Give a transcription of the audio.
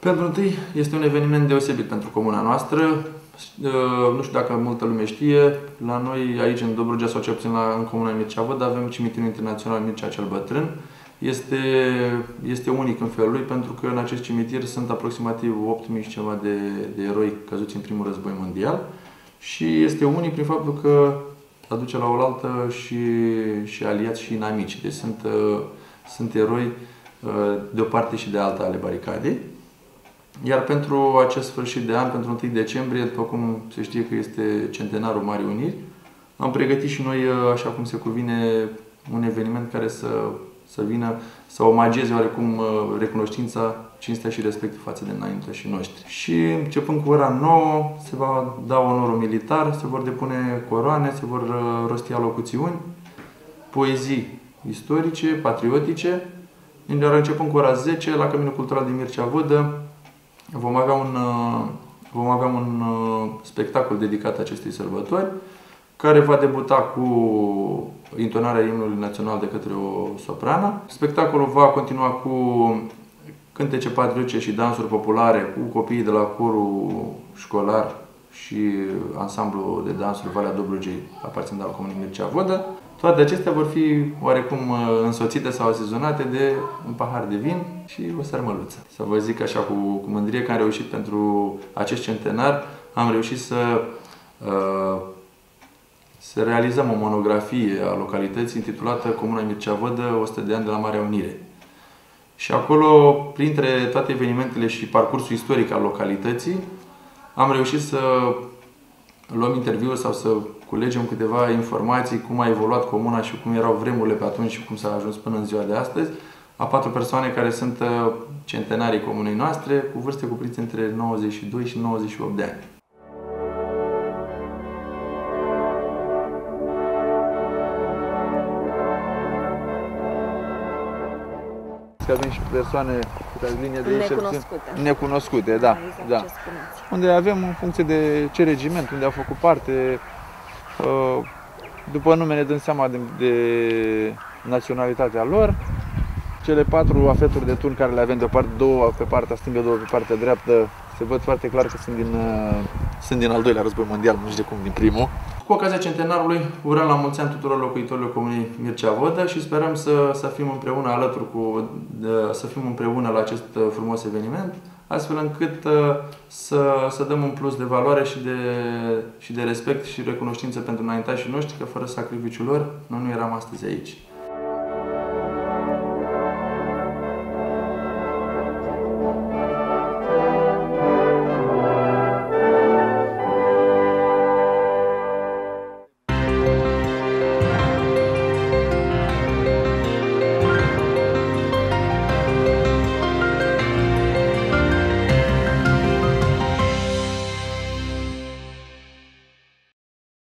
Pentru întâi, este un eveniment deosebit pentru comuna noastră. Nu știu dacă multă lume știe, la noi aici în Dobrogea sau cel puțin în comuna Mircea Văd avem cimitirul internațional Mircea cel Bătrân. Este unic în felul lui pentru că în acest cimitir sunt aproximativ 8.000 și ceva de eroi căzuți în primul război mondial și este unic prin faptul că aduce la oaltă și aliați și inamici. Deci sunt eroi de o parte și de alta ale baricadei. Iar pentru acest sfârșit de an, pentru 1 decembrie, după cum se știe că este centenarul Marii Uniri, am pregătit și noi, așa cum se cuvine, un eveniment care să vină să omageze oarecum recunoștința, cinstea și respectul față de înaintașii noștri. Și începând cu ora 9 se va da onorul militar, se vor depune coroane, se vor rosti alocuțiuni, poezii istorice, patriotice. Iar începând cu ora 10, la Căminul Cultural din Mircea Vădă, vom avea un spectacol dedicat acestei sărbători, care va debuta cu intonarea imnului național de către o soprană. Spectacolul va continua cu cântece patriotice și dansuri populare cu copiii de la corul școlar și ansamblu de dansuri Valea Dobrogei, aparținând al Comunei Mircea Vădă. Toate acestea vor fi oarecum însoțite sau asezonate de un pahar de vin și o sărmăluță. Să vă zic așa cu mândrie că am reușit pentru acest centenar, am reușit să realizăm o monografie a localității intitulată Comuna Mircea Vădă, 100 de ani de la Marea Unire. Și acolo, printre toate evenimentele și parcursul istoric al localității, am reușit să luăm interviuri sau să culegem câteva informații cum a evoluat comuna și cum erau vremurile pe atunci și cum s-a ajuns până în ziua de astăzi, a 4 persoane care sunt centenarii comunei noastre, cu vârste cuprinse între 92 și 98 de ani. Că avem și persoane pe linie de necunoscute, da, exact, da. Unde avem în funcție de ce regiment, unde au făcut parte, după nume ne dăm seama de naționalitatea lor. Cele 4 afeturi de turn care le avem de parte, 2 pe partea stângă, 2 pe partea dreaptă, se văd foarte clar că sunt din al doilea război mondial, nu știu de cum din primul. Cu ocazia centenarului, urăm la mulți ani tuturor locuitorilor Comunei Mircea Vădă și sperăm să fim împreună să fim împreună la acest frumos eveniment, astfel încât să dăm un plus de valoare și de respect și recunoștință pentru înaintașii noștri, că fără sacrificiul lor, noi nu eram astăzi aici.